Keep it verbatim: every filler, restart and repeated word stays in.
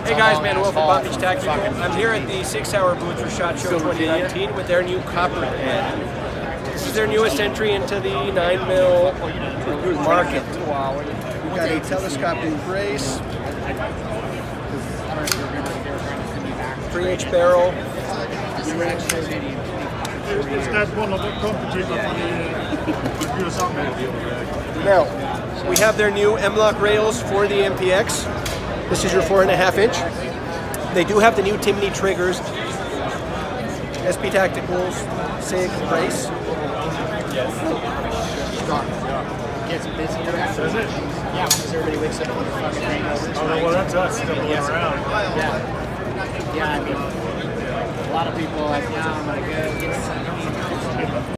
Hey guys, Manuel from Bondage Tactical. I'm here at the six hour booth for SHOT Show twenty nineteen with their new Copperhead. This is their newest entry into the nine mil market. We've got a telescoping brace, three inch barrel. Now, we have their new M-Lock rails for the M P X. This is your four and a half inch. They do have the new Timney triggers, S P Tacticals, Sig brace. Yes. Gets busier after. Is it? Yeah, because everybody wakes up with a fucking hangover. Oh, well, that's us still yes. around. Yeah. Yeah, I mean, a lot of people are like, yeah, I'm gonna go get some.